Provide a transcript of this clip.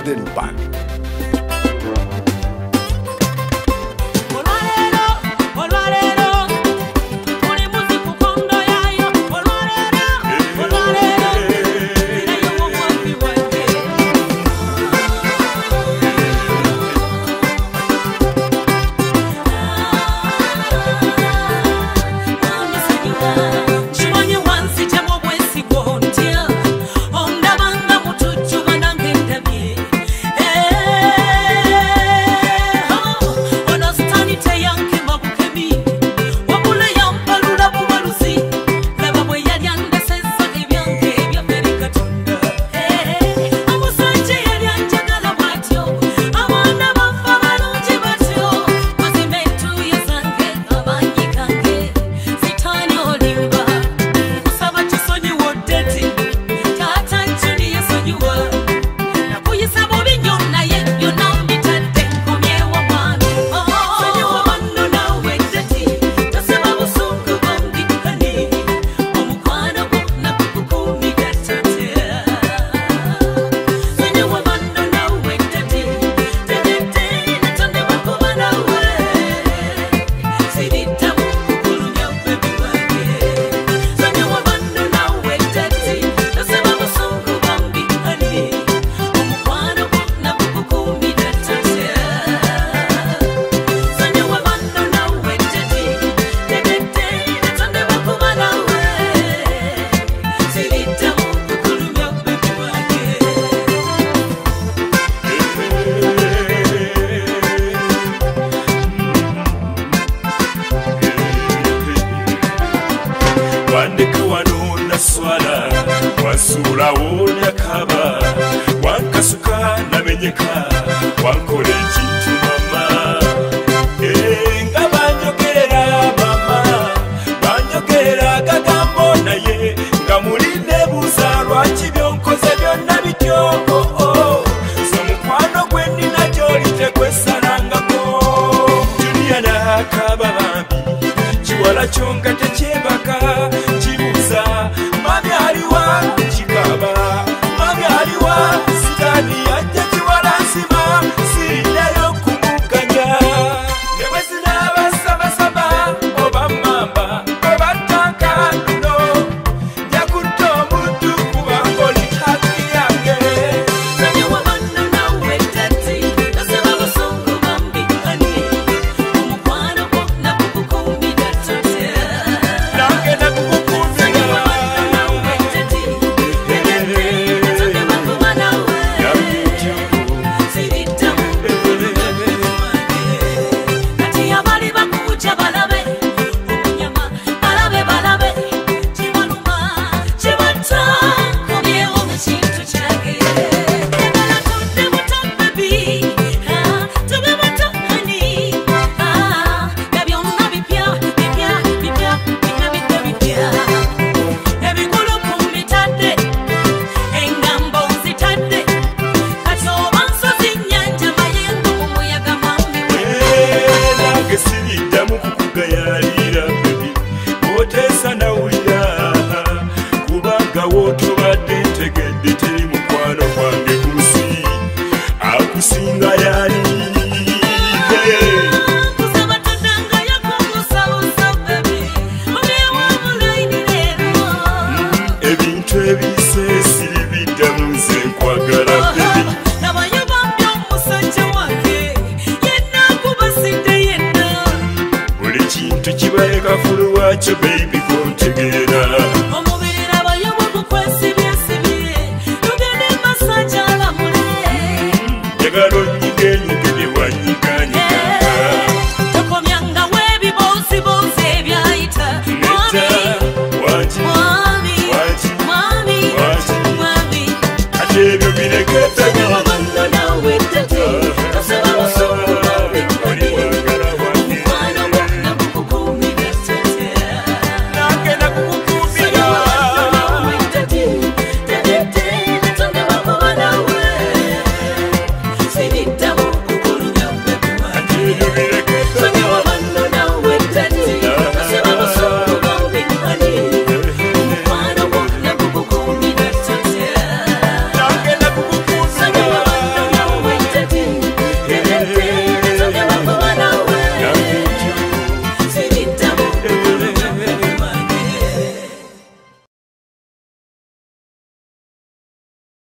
Golden Band. Wasura wonya kaba wankasuka namenyeka wankore kintu mama nga banyogera mama banyogera gagambo naye nga muline buzarwa kibyonkoze byonna bityo somukwano gwe nina gyolite kwesarangako Juliana kaba bambi kiwala kyonka tekyebaka kibuza mami aliwa chikaba mami aliwa sitani ajja kiwala nsima sirinayo kumukanya nebwezi n'abasabasaba oba mamba obataka nno njakutta omuntu kuba ngoli haki yange Sanya wabanno nawe tati nasaba busungu bambi ani omukwano gwo nakukukumbira tate nange nakukukumbira Baby, come together.